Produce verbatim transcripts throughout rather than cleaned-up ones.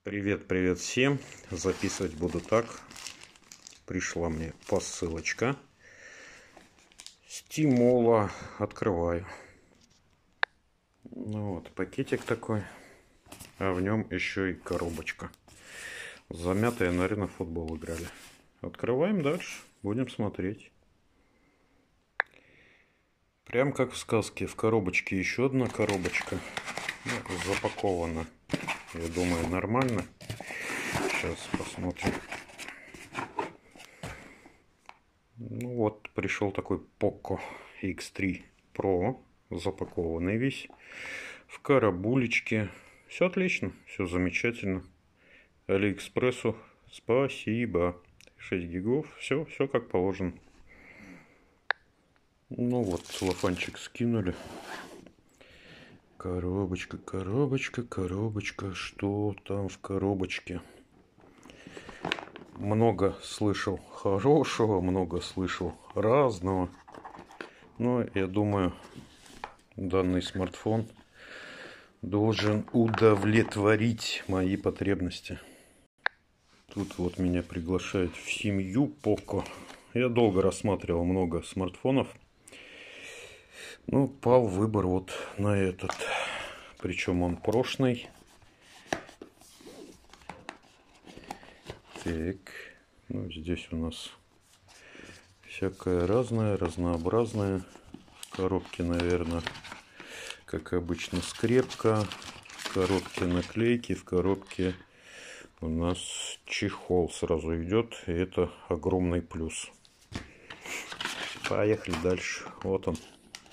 Привет, привет всем. Записывать буду так. Пришла мне посылочка с Тимола. Открываю. Ну вот, пакетик такой. А в нем еще и коробочка. Замятая, наверное, в футбол играли. Открываем дальше. Будем смотреть. Прям как в сказке. В коробочке еще одна коробочка. Ну, запакована. Я думаю, нормально. Сейчас посмотрим. Ну вот, пришел такой Poco икс три Pro. Запакованный весь. В коробулечке. Все отлично. Все замечательно. Алиэкспрессу спасибо. шесть гигов. Все, все как положено. Ну вот, целлофанчик скинули. Коробочка, коробочка, коробочка. Что там в коробочке? Много слышал хорошего, много слышал разного. Но я думаю, данный смартфон должен удовлетворить мои потребности. Тут вот меня приглашают в семью Poco. Я долго рассматривал много смартфонов. Ну, пал выбор вот на этот. Причем он прошлый. Так, ну здесь у нас всякое разное, разнообразное. В коробке, наверное, как обычно, скрепка. В коробке наклейки, в коробке у нас чехол сразу идет. И это огромный плюс. Поехали дальше. Вот он.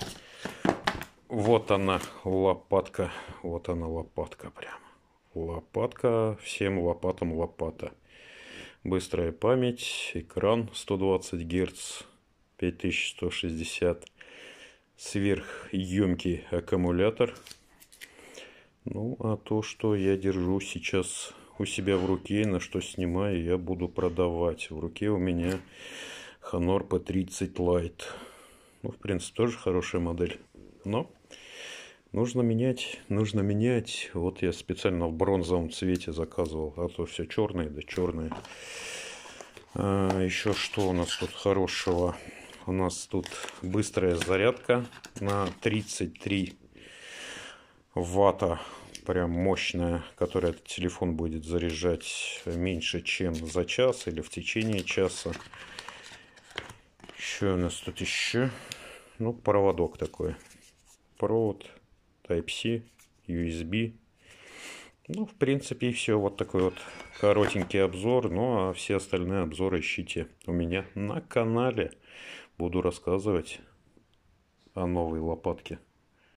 Вот она, лопатка. Вот она, лопатка прям. Лопатка. Всем лопатам лопата. Быстрая память. Экран сто двадцать герц. пять тысяч сто шестьдесят. Сверхъемкий аккумулятор. Ну, а то, что я держу сейчас у себя в руке, на что снимаю, я буду продавать. В руке у меня Honor пи тридцать Lite. Ну, в принципе, тоже хорошая модель. Но нужно менять, нужно менять. Вот я специально в бронзовом цвете заказывал. А то все черное, да черное. А, еще что у нас тут хорошего? У нас тут быстрая зарядка на тридцать три ватта. Прям мощная, которая этот телефон будет заряжать меньше, чем за час или в течение часа. Что у нас тут еще? Ну, проводок такой. Провод Type-C, ю эс би. Ну, в принципе, и все. Вот такой вот коротенький обзор. Ну, а все остальные обзоры ищите у меня на канале. Буду рассказывать о новой лопатке.